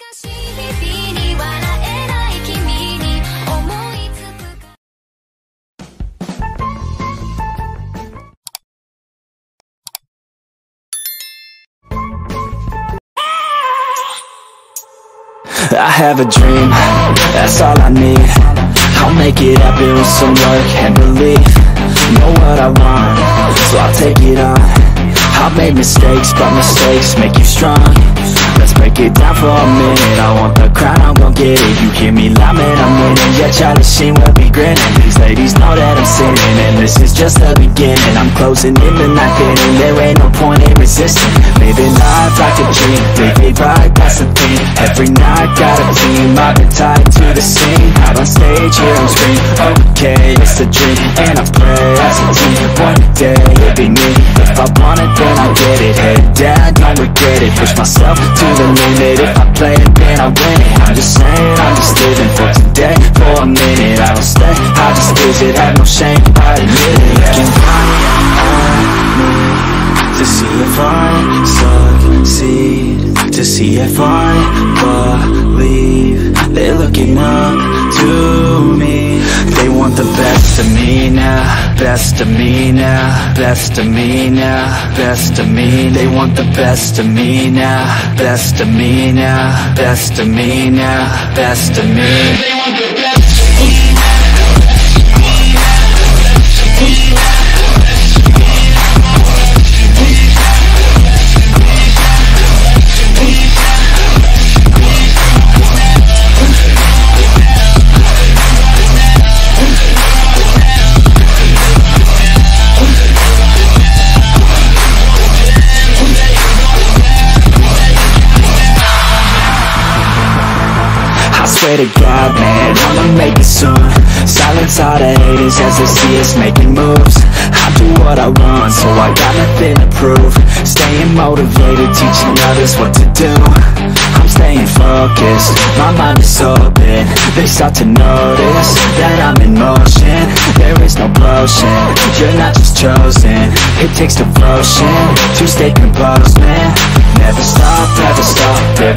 I have a dream, that's all I need. I'll make it happen with some work and belief. Know what I want, so I'll take it on. I've made mistakes, but mistakes make you strong. Let's break it down for a minute. I want the crown, I'm gon' get it. You hear me loud, man, I'm winning. Yeah, Charlie Sheen will be grinning. These ladies know that I'm sinning, and this is just the beginning. I'm closing in the night inning. There ain't no point in resisting. Living life like a dream, living right, that's the thing. Every night got a team, I've been tied to the scene. Out on stage, here I'm screaming, okay, it's a dream. And I pray as a team, one day it'll be me. If I want it, then I'll get it. Head down, don't regret it. Push myself to the limit. If I play it, then I win it. I'm just saying, I'm just living for today. For a minute, I don't stay, I just visit. Have no shame, I admit it. Looking right at me to see if I succeed, to see if I believe. They're looking up to me. They want the best of me now, best of me now, best of me now, best of me. They want the best of me now, best of me now, best of me now, best of me. They want the best of me now. Swear to God, man, I'ma make it soon. Silence all the haters as they see us making moves. I do what I want, so I got nothing to prove. Staying motivated, teaching others what to do. I'm staying focused, my mind is open. They start to notice that I'm in motion. There is no potion, you're not just chosen. It takes devotion to stay composed, man. Never stop, never stop.